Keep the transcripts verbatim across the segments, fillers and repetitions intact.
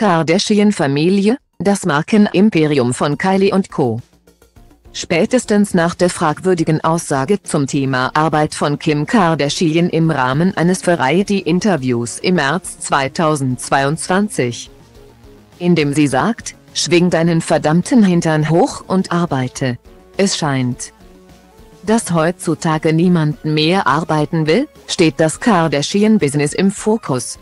Kardashian-Familie, das Markenimperium von Kylie und Co. Spätestens nach der fragwürdigen Aussage zum Thema Arbeit von Kim Kardashian im Rahmen eines Variety-Interviews im März zweitausendzweiundzwanzig, in dem sie sagt, schwing deinen verdammten Hintern hoch und arbeite. Es scheint, dass heutzutage niemand mehr arbeiten will, steht das Kardashian-Business im Fokus.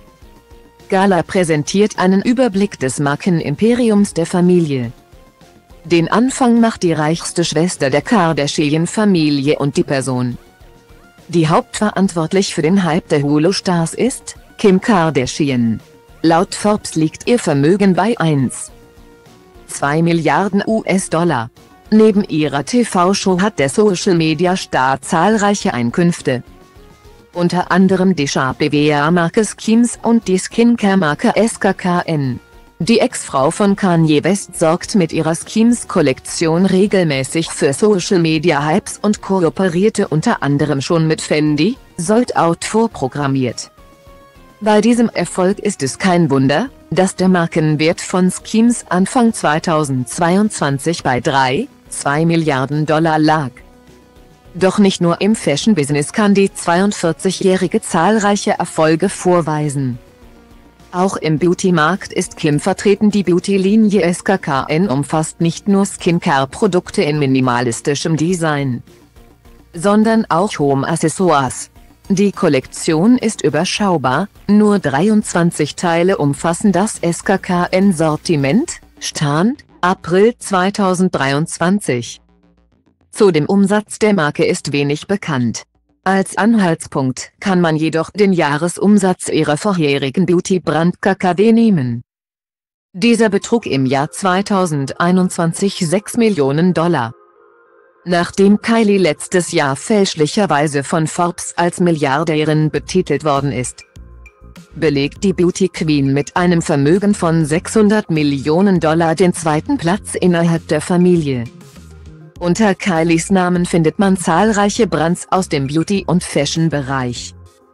Gala präsentiert einen Überblick des Markenimperiums der Familie. Den Anfang macht die reichste Schwester der Kardashian-Familie und die Person, die hauptverantwortlich für den Hype der Hulu-Stars ist, Kim Kardashian. Laut Forbes liegt ihr Vermögen bei eins Komma zwei Milliarden U S-Dollar. Neben ihrer T V-Show hat der Social-Media-Star zahlreiche Einkünfte. Unter anderem die Shape B W-Marke Skims und die Skincare-Marke S K K N. Die Ex-Frau von Kanye West sorgt mit ihrer Skims-Kollektion regelmäßig für Social-Media-Hypes und kooperierte unter anderem schon mit Fendi, Sold Out vorprogrammiert. Bei diesem Erfolg ist es kein Wunder, dass der Markenwert von Skims Anfang zweitausendzweiundzwanzig bei drei Komma zwei Milliarden Dollar lag. Doch nicht nur im Fashion-Business kann die zweiundvierzigjährige zahlreiche Erfolge vorweisen. Auch im Beauty-Markt ist Kim vertreten. Die Beauty-Linie S K K N umfasst nicht nur Skincare-Produkte in minimalistischem Design, sondern auch Home-Accessoires. Die Kollektion ist überschaubar, nur dreiundzwanzig Teile umfassen das S K K N-Sortiment, Stand April zweitausenddreiundzwanzig. Zu dem Umsatz der Marke ist wenig bekannt. Als Anhaltspunkt kann man jedoch den Jahresumsatz ihrer vorherigen Beauty-Brand K K W nehmen. Dieser betrug im Jahr zweitausendeinundzwanzig sechs Millionen Dollar. Nachdem Kylie letztes Jahr fälschlicherweise von Forbes als Milliardärin betitelt worden ist, belegt die Beauty Queen mit einem Vermögen von sechshundert Millionen Dollar den zweiten Platz innerhalb der Familie. Unter Kylies Namen findet man zahlreiche Brands aus dem Beauty- und Fashion-Bereich.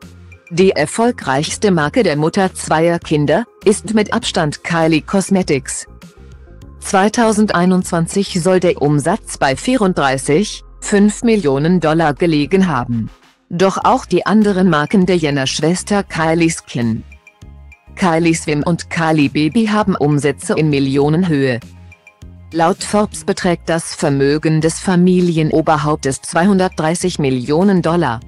Die erfolgreichste Marke der Mutter zweier Kinder ist mit Abstand Kylie Cosmetics. zweitausendeinundzwanzig soll der Umsatz bei vierunddreißig Komma fünf Millionen Dollar gelegen haben. Doch auch die anderen Marken der Jenner-Schwester Kylie Skin, Kylie Swim und Kylie Baby haben Umsätze in Millionenhöhe. Laut Forbes beträgt das Vermögen des Familienoberhauptes zweihundertdreißig Millionen Dollar.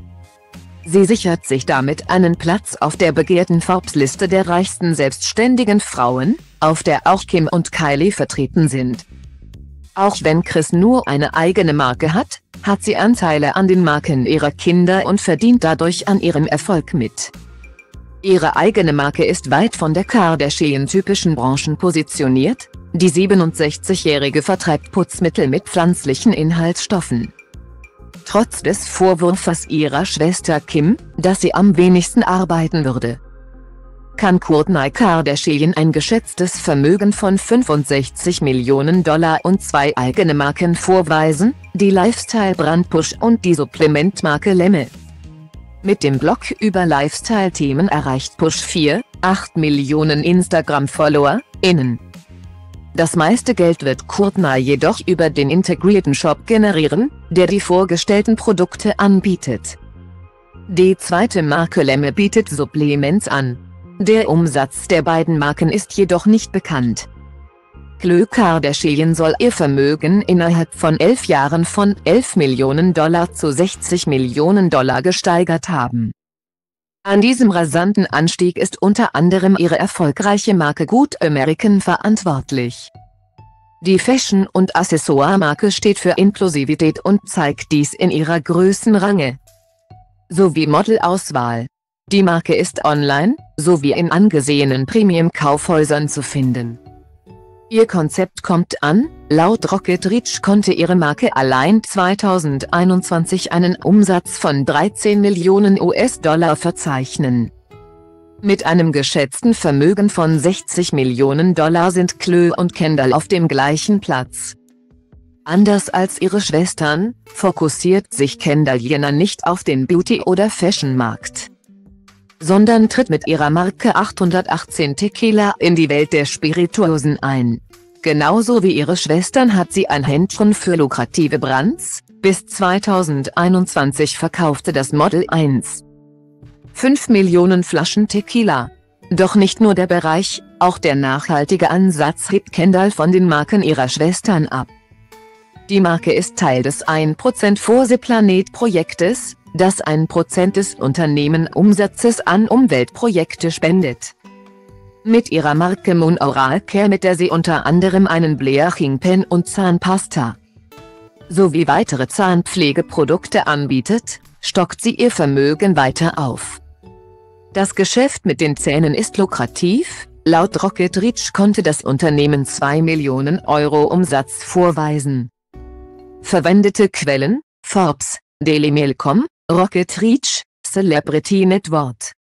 Sie sichert sich damit einen Platz auf der begehrten Forbes-Liste der reichsten selbstständigen Frauen, auf der auch Kim und Kylie vertreten sind. Auch wenn Kris nur eine eigene Marke hat, hat sie Anteile an den Marken ihrer Kinder und verdient dadurch an ihrem Erfolg mit. Ihre eigene Marke ist weit von der Kardashian-typischen Branchen positioniert. Die siebenundsechzigjährige vertreibt Putzmittel mit pflanzlichen Inhaltsstoffen. Trotz des Vorwurfs ihrer Schwester Kim, dass sie am wenigsten arbeiten würde, kann Kourtney Kardashian ein geschätztes Vermögen von fünfundsechzig Millionen Dollar und zwei eigene Marken vorweisen, die Lifestyle-Brand Push und die Supplementmarke Lemme. Mit dem Blog über Lifestyle-Themen erreicht Push vier Komma acht Millionen Instagram-FollowerInnen. Das meiste Geld wird Kourtney jedoch über den integrierten Shop generieren, der die vorgestellten Produkte anbietet. Die zweite Marke Lemme bietet Supplements an. Der Umsatz der beiden Marken ist jedoch nicht bekannt. Khloe Kardashian soll ihr Vermögen innerhalb von elf Jahren von elf Millionen Dollar zu sechzig Millionen Dollar gesteigert haben. An diesem rasanten Anstieg ist unter anderem ihre erfolgreiche Marke Good American verantwortlich. Die Fashion- und Accessoire-Marke steht für Inklusivität und zeigt dies in ihrer Größenrange sowie Modelauswahl. Die Marke ist online, sowie in angesehenen Premium-Kaufhäusern zu finden. Ihr Konzept kommt an, laut Rocket Reach konnte ihre Marke allein zweitausendeinundzwanzig einen Umsatz von dreizehn Millionen U S-Dollar verzeichnen. Mit einem geschätzten Vermögen von sechzig Millionen Dollar sind Khloe und Kendall auf dem gleichen Platz. Anders als ihre Schwestern, fokussiert sich Kendall Jenner nicht auf den Beauty- oder Fashion-Markt. sondern tritt mit ihrer Marke achthundertachtzehn Tequila in die Welt der Spirituosen ein. Genauso wie ihre Schwestern hat sie ein Händchen für lukrative Brands. Bis zweitausendeinundzwanzig verkaufte das Model eins Komma fünf Millionen Flaschen Tequila. Doch nicht nur der Bereich, auch der nachhaltige Ansatz hebt Kendall von den Marken ihrer Schwestern ab. Die Marke ist Teil des ein Prozent Force Planet Projektes, das ein Prozent des Unternehmenumsatzes an Umweltprojekte spendet. Mit ihrer Marke Moon Oral Care, mit der sie unter anderem einen Bleaching Pen und Zahnpasta sowie weitere Zahnpflegeprodukte anbietet, stockt sie ihr Vermögen weiter auf. Das Geschäft mit den Zähnen ist lukrativ, laut Rocket Reach konnte das Unternehmen zwei Millionen Euro Umsatz vorweisen. Verwendete Quellen: Forbes, Daily Mail Punkt com, Rocket Reach, Celebrity Net Worth.